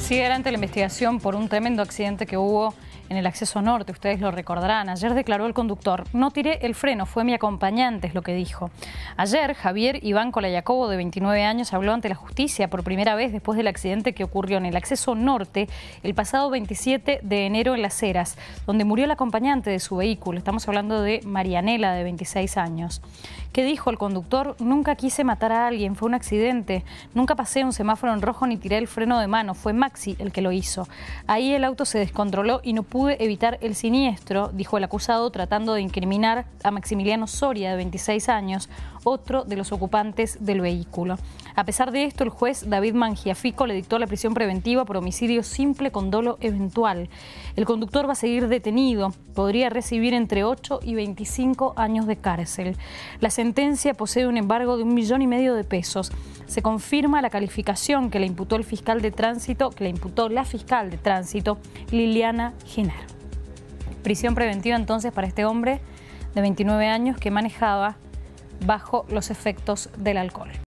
Sigue adelante la investigación por un tremendo accidente que hubo en el acceso norte, ustedes lo recordarán. Ayer declaró el conductor: no tiré el freno, fue mi acompañante, es lo que dijo. Ayer, Javier Iván Colayacobo, de 29 años, habló ante la justicia por primera vez después del accidente que ocurrió en el acceso norte el pasado 27 de enero en Las Heras, donde murió el acompañante de su vehículo. Estamos hablando de Marianela, de 26 años. ¿Qué dijo el conductor? Nunca quise matar a alguien, fue un accidente. Nunca pasé un semáforo en rojo ni tiré el freno de mano, fue Maxi el que lo hizo. Ahí el auto se descontroló y no pude evitar el siniestro, dijo el acusado, tratando de incriminar a Maximiliano Soria, de 26 años, otro de los ocupantes del vehículo. A pesar de esto, el juez David Mangiafico le dictó la prisión preventiva por homicidio simple con dolo eventual. El conductor va a seguir detenido, podría recibir entre 8 y 25 años de cárcel. La sentencia posee un embargo de 1,5 millones de pesos. Se confirma la calificación que le imputó la fiscal de tránsito, Liliana Giner. Prisión preventiva entonces para este hombre de 29 años que manejaba bajo los efectos del alcohol.